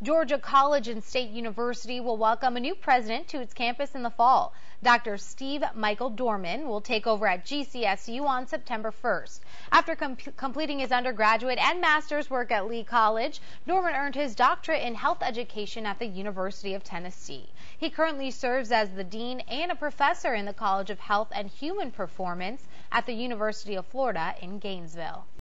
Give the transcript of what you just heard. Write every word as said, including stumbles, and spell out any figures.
Georgia College and State University will welcome a new president to its campus in the fall. Doctor Steve Michael Dorman will take over at G C S U on September first. After com completing his undergraduate and master's work at Lee College, Dorman earned his doctorate in health education at the University of Tennessee. He currently serves as the dean and a professor in the College of Health and Human Performance at the University of Florida in Gainesville.